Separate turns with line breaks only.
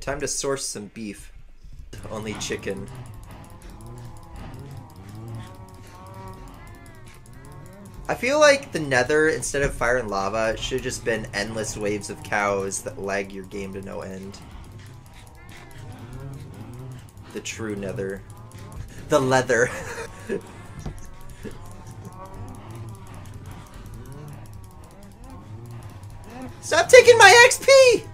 Alright, time to source some beef. Only chicken. I feel like the Nether, instead of fire and lava, should have just been endless waves of cows that lag your game to no end. The true Nether. The leather. Stop taking my XP!